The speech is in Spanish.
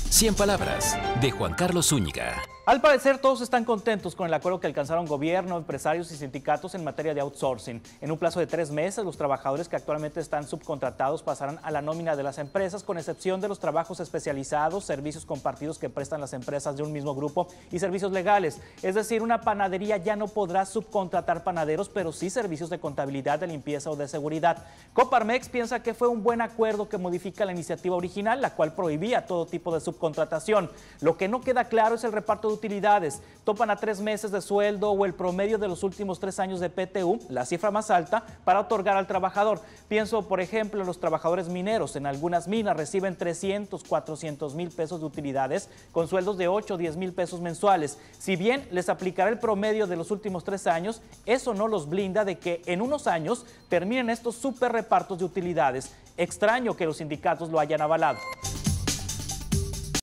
100 palabras, de Juan Carlos Zúñiga. Al parecer, todos están contentos con el acuerdo que alcanzaron gobierno, empresarios y sindicatos en materia de outsourcing. En un plazo de 3 meses, los trabajadores que actualmente están subcontratados pasarán a la nómina de las empresas, con excepción de los trabajos especializados, servicios compartidos que prestan las empresas de un mismo grupo y servicios legales. Es decir, una panadería ya no podrá subcontratar panaderos, pero sí servicios de contabilidad, de limpieza o de seguridad. Coparmex piensa que fue un buen acuerdo que modifica la iniciativa original, la cual prohibía todo tipo de subcontratación. Lo que no queda claro es el reparto de utilidades. Topan a 3 meses de sueldo o el promedio de los últimos 3 años de PTU, la cifra más alta, para otorgar al trabajador. Pienso, por ejemplo, en los trabajadores mineros. En algunas minas reciben 300, 400 mil pesos de utilidades con sueldos de 8 o 10 mil pesos mensuales. Si bien les aplicará el promedio de los últimos 3 años, eso no los blinda de que en unos años terminen estos super repartos de utilidades. Extraño que los sindicatos lo hayan avalado.